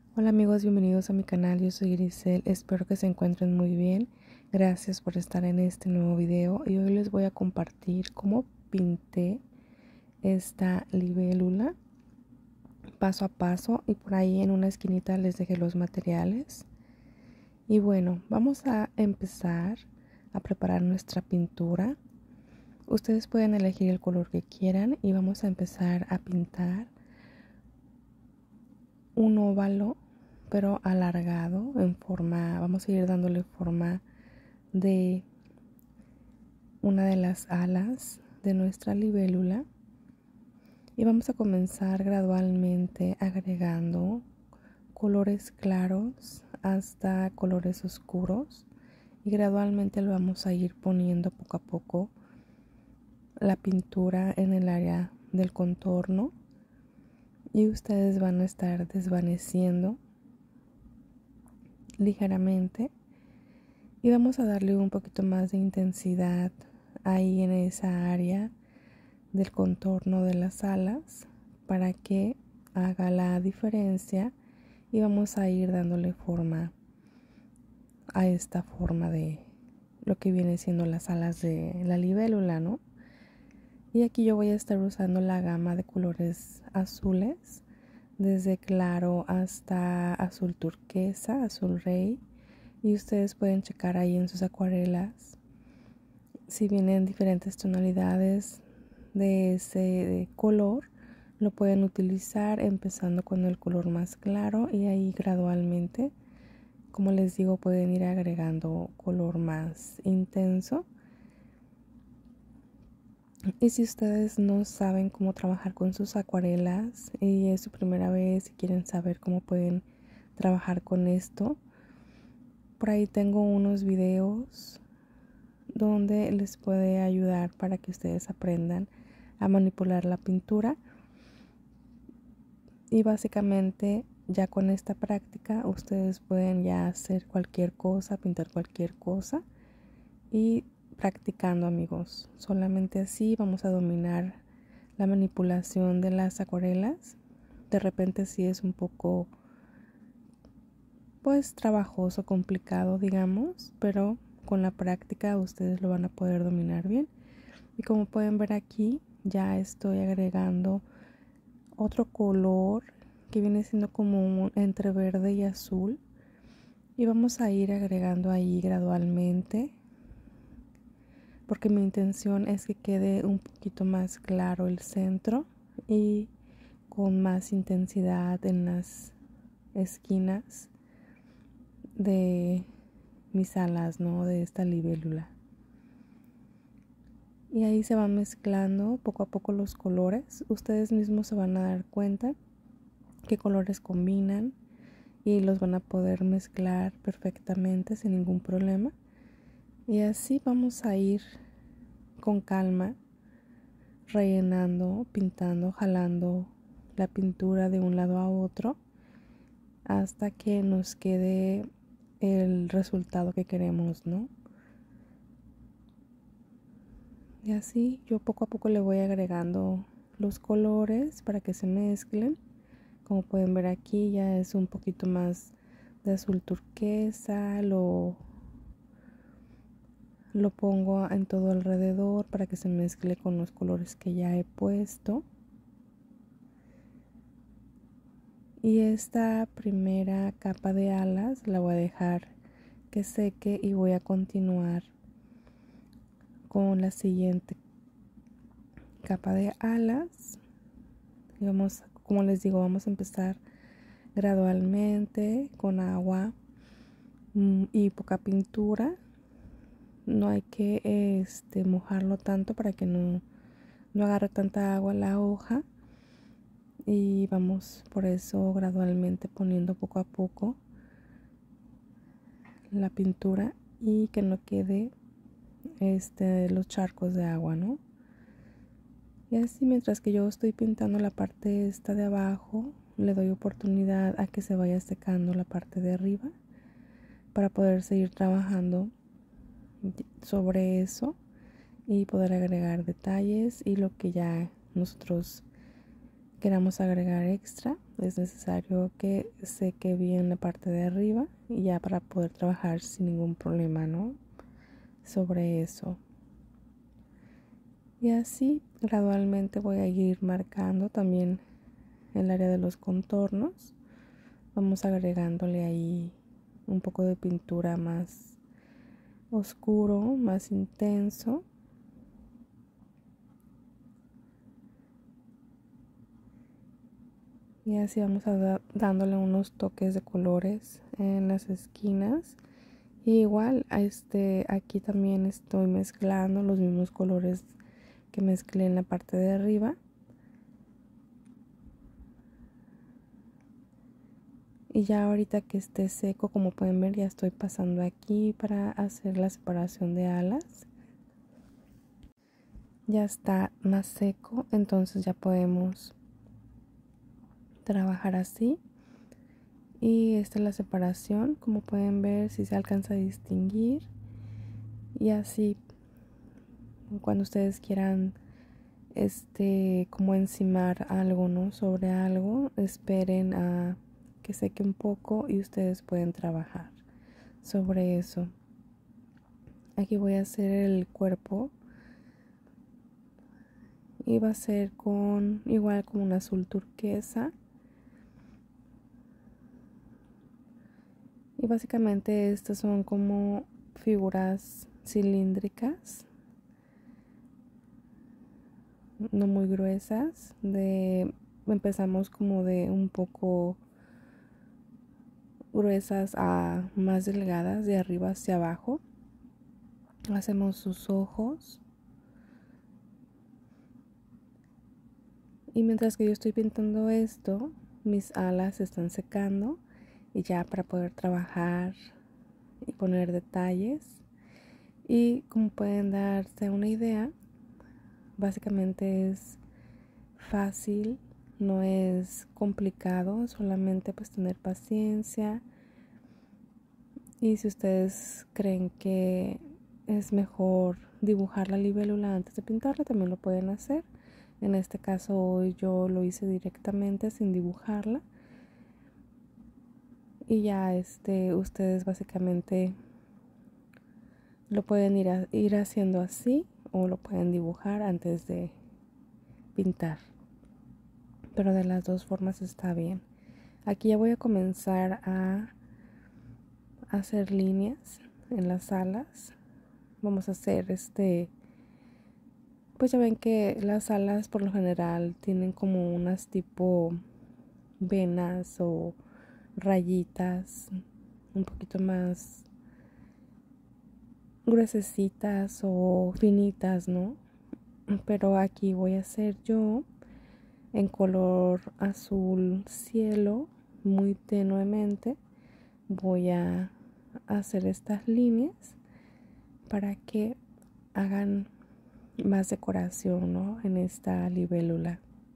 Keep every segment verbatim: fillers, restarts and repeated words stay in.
Hola amigos, bienvenidos a mi canal, yo soy Grisel, espero que se encuentren muy bien. Gracias por estar en este nuevo video y hoy les voy a compartir cómo pinté esta libélula paso a paso, y por ahí en una esquinita les dejé los materiales. Y bueno, vamos a empezar a preparar nuestra pintura. Ustedes pueden elegir el color que quieran y vamos a empezar a pintar un óvalo pero alargado en forma, vamos a ir dándole forma de una de las alas de nuestra libélula, y vamos a comenzar gradualmente agregando colores claros hasta colores oscuros, y gradualmente lo vamos a ir poniendo poco a poco la pintura en el área del contorno, y ustedes van a estar desvaneciendo ligeramente y vamos a darle un poquito más de intensidad ahí en esa área del contorno de las alas para que haga la diferencia, y vamos a ir dándole forma a esta forma de lo que viene siendo las alas de la libélula, ¿no? Y aquí yo voy a estar usando la gama de colores azules, desde claro hasta azul turquesa, azul rey, y ustedes pueden checar ahí en sus acuarelas si vienen diferentes tonalidades de ese color. Lo pueden utilizar empezando con el color más claro y ahí gradualmente, como les digo, pueden ir agregando color más intenso. Y si ustedes no saben cómo trabajar con sus acuarelas y es su primera vez y quieren saber cómo pueden trabajar con esto, por ahí tengo unos videos donde les puede ayudar para que ustedes aprendan a manipular la pintura. Y básicamente ya con esta práctica ustedes pueden ya hacer cualquier cosa, pintar cualquier cosa, y practicando, amigos, solamente así vamos a dominar la manipulación de las acuarelas. De repente sí es un poco pues trabajoso, complicado, digamos, pero con la práctica ustedes lo van a poder dominar bien. Y como pueden ver aquí, ya estoy agregando otro color que viene siendo como un entre verde y azul, y vamos a ir agregando ahí gradualmente porque mi intención es que quede un poquito más claro el centro y con más intensidad en las esquinas de mis alas, ¿no? De esta libélula. Y ahí se van mezclando poco a poco los colores. Ustedes mismos se van a dar cuenta qué colores combinan y los van a poder mezclar perfectamente sin ningún problema. Y así vamos a ir con calma rellenando, pintando, jalando la pintura de un lado a otro hasta que nos quede el resultado que queremos, ¿no? Y así yo poco a poco le voy agregando los colores para que se mezclen. Como pueden ver aquí ya es un poquito más de azul turquesa, lo, lo pongo en todo alrededor para que se mezcle con los colores que ya he puesto. Y esta primera capa de alas la voy a dejar que seque y voy a continuar con la siguiente capa de alas. Y vamos, como les digo, vamos a empezar gradualmente con agua y poca pintura. No hay que este, mojarlo tanto para que no, no agarre tanta agua la hoja, y vamos por eso gradualmente poniendo poco a poco la pintura y que no quede este, los charcos de agua, ¿no? Y así mientras que yo estoy pintando la parte esta de abajo, le doy oportunidad a que se vaya secando la parte de arriba para poder seguir trabajando sobre eso y poder agregar detalles y lo que ya nosotros queramos agregar extra. es necesario que seque bien la parte de arriba y ya para poder trabajar sin ningún problema, ¿no? Sobre eso. Y así gradualmente voy a ir marcando también el área de los contornos. Vamos agregándole ahí un poco de pintura más oscuro, más intenso. Y así vamos a da dándole unos toques de colores en las esquinas. Y igual este, aquí también estoy mezclando los mismos colores que mezclé en la parte de arriba. Y ya ahorita que esté seco, como pueden ver, ya estoy pasando aquí para hacer la separación de alas. Ya está más seco, entonces ya podemos trabajar así. Y esta es la separación, como pueden ver, si se alcanza a distinguir. Y así, cuando ustedes quieran este como encimar algo, ¿no? Sobre algo, esperen a que seque un poco y ustedes pueden trabajar sobre eso. Aquí voy a hacer el cuerpo y va a ser con igual como un azul turquesa. Y básicamente estas son como figuras cilíndricas, no muy gruesas. De empezamos como de un poco gruesas a más delgadas, de arriba hacia abajo. Hacemos sus ojos. Y mientras que yo estoy pintando esto, mis alas se están secando. Y ya para poder trabajar y poner detalles. Y como pueden darse una idea, básicamente es fácil, no es complicado, solamente pues tener paciencia. Y si ustedes creen que es mejor dibujar la libélula antes de pintarla, también lo pueden hacer. En este caso hoy yo lo hice directamente sin dibujarla. Y ya este, ustedes básicamente lo pueden ir, a, ir haciendo así o lo pueden dibujar antes de pintar. Pero de las dos formas está bien. Aquí ya voy a comenzar a hacer líneas en las alas. Vamos a hacer este, pues ya ven que las alas por lo general tienen como unas tipo venas o rayitas un poquito más gruesecitas o finitas, ¿no? Pero aquí voy a hacer yo en color azul cielo, muy tenuemente. Voy a hacer estas líneas para que hagan más decoración, ¿no? En esta libélula.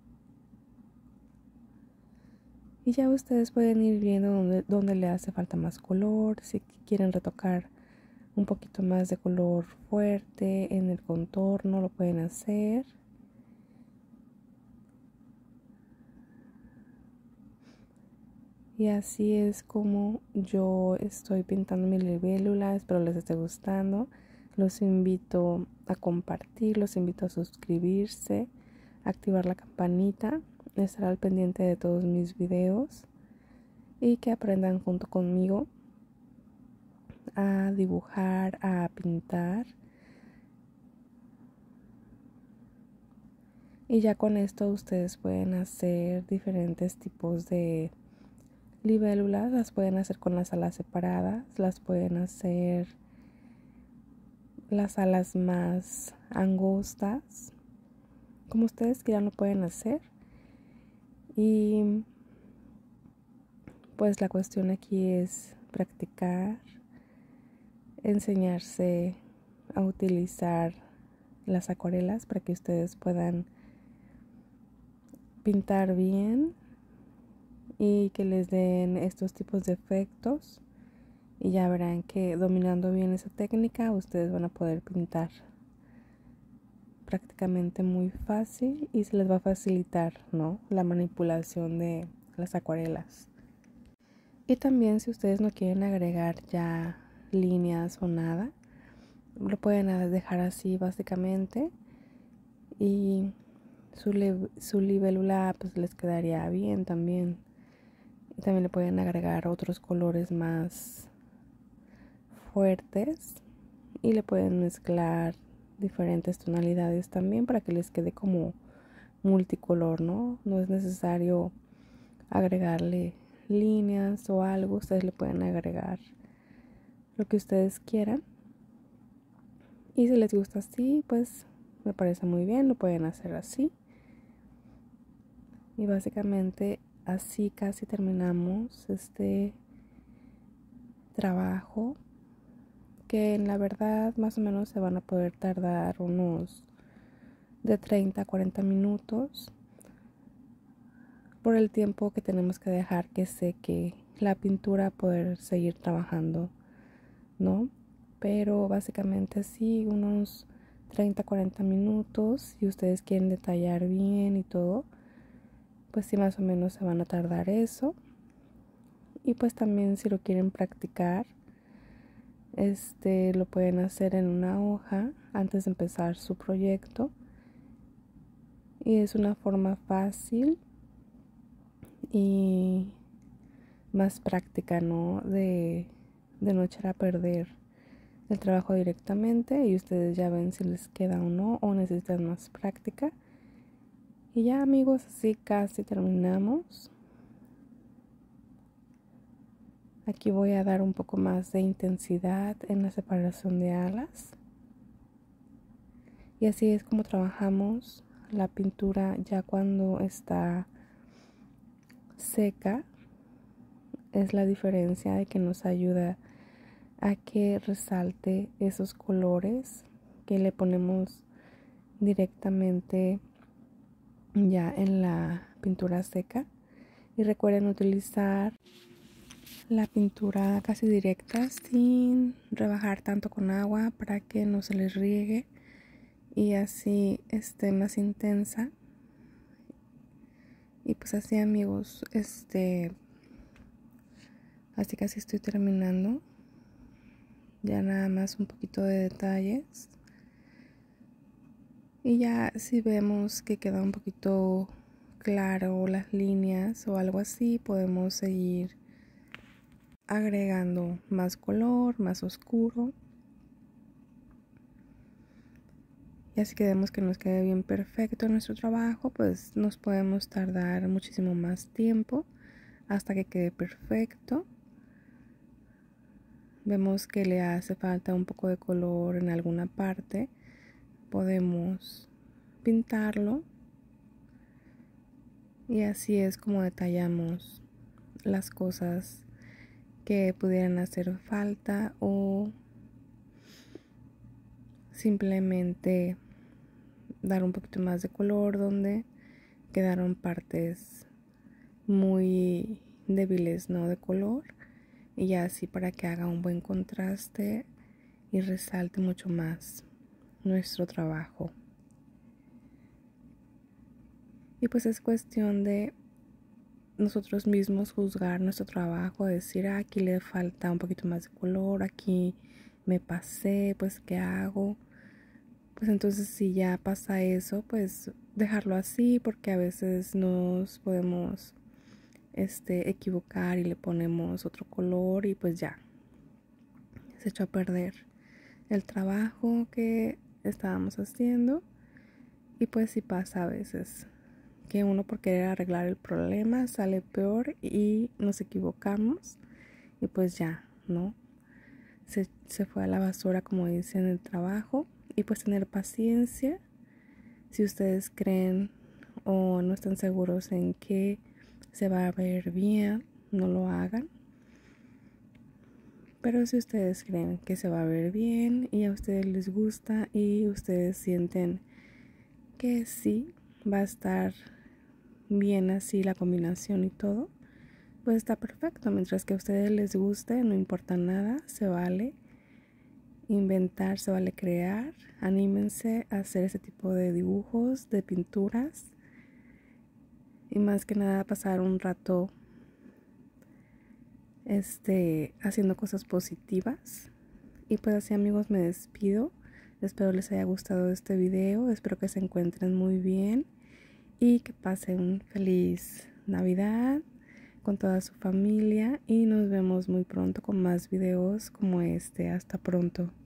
Y ya ustedes pueden ir viendo dónde, dónde le hace falta más color, si quieren retocar un poquito más de color fuerte en el contorno, lo pueden hacer. Y así es como yo estoy pintando mi libélula. Espero les esté gustando. Los invito a compartir, los invito a suscribirse, a activar la campanita, estar al pendiente de todos mis videos y que aprendan junto conmigo a dibujar, a pintar. Y ya con esto ustedes pueden hacer diferentes tipos de libélulas. Las pueden hacer con las alas separadas, las pueden hacer las alas más angostas, como ustedes quieran lo pueden hacer. Y pues la cuestión aquí es practicar, enseñarse a utilizar las acuarelas para que ustedes puedan pintar bien y que les den estos tipos de efectos. Y ya verán que dominando bien esa técnica ustedes van a poder pintar prácticamente muy fácil y se les va a facilitar, ¿no? La manipulación de las acuarelas. Y también si ustedes no quieren agregar ya líneas o nada, lo pueden dejar así básicamente y su, su libélula pues les quedaría bien también. Y también le pueden agregar otros colores más fuertes y le pueden mezclar diferentes tonalidades también para que les quede como multicolor, ¿no? No es necesario agregarle líneas o algo, ustedes le pueden agregar lo que ustedes quieran. Y si les gusta así, pues me parece muy bien, lo pueden hacer así. Y básicamente así casi terminamos este trabajo, que en la verdad más o menos se van a poder tardar unos de treinta a cuarenta minutos por el tiempo que tenemos que dejar que seque la pintura, poder seguir trabajando, ¿no? Pero básicamente sí, unos treinta a cuarenta minutos. Si ustedes quieren detallar bien y todo, pues sí, más o menos se van a tardar eso. Y pues también si lo quieren practicar, este lo pueden hacer en una hoja antes de empezar su proyecto. Y es una forma fácil y más práctica, ¿no? De, de no echar a perder el trabajo directamente, y ustedes ya ven si les queda o no, o necesitan más práctica. Y ya, amigos, así casi terminamos. Aquí voy a dar un poco más de intensidad en la separación de alas. Y así es como trabajamos la pintura ya cuando está seca. Es la diferencia de que nos ayuda a que resalte esos colores que le ponemos directamente ya en la pintura seca. Y recuerden utilizar la pintura casi directa sin rebajar tanto con agua para que no se les riegue y así esté más intensa. Y pues así, amigos, este así casi estoy terminando. Ya nada más un poquito de detalles. Y ya si vemos que queda un poquito claro las líneas o algo así, podemos seguir agregando más color, más oscuro. Y así que vemos que nos quede bien perfecto nuestro trabajo, pues nos podemos tardar muchísimo más tiempo hasta que quede perfecto. Vemos que le hace falta un poco de color en alguna parte, podemos pintarlo. Y así es como detallamos las cosas que pudieran hacer falta o simplemente dar un poquito más de color donde quedaron partes muy débiles, ¿no? De color, y ya así para que haga un buen contraste y resalte mucho más nuestro trabajo. Y pues es cuestión de nosotros mismos juzgar nuestro trabajo, decir, ah, aquí le falta un poquito más de color, aquí me pasé, pues ¿qué hago? Pues entonces si ya pasa eso, pues dejarlo así, porque a veces nos podemos este, equivocar y le ponemos otro color y pues ya se echó a perder el trabajo que estábamos haciendo. Y pues sí pasa a veces que uno por querer arreglar el problema sale peor y nos equivocamos y pues ya, ¿no? Se, se fue a la basura, como dicen, el trabajo. Y pues tener paciencia. Si ustedes creen o no están seguros en que se va a ver bien, no lo hagan. Pero si ustedes creen que se va a ver bien y a ustedes les gusta y ustedes sienten que sí va a estar bien así la combinación y todo, pues está perfecto. Mientras que a ustedes les guste, no importa nada, se vale inventar, se vale crear. Anímense a hacer ese tipo de dibujos, de pinturas. y más que nada pasar un rato este haciendo cosas positivas. Y pues así, amigos, me despido. Espero les haya gustado este video, espero que se encuentren muy bien y que pasen feliz Navidad con toda su familia, y nos vemos muy pronto con más videos como este. Hasta pronto.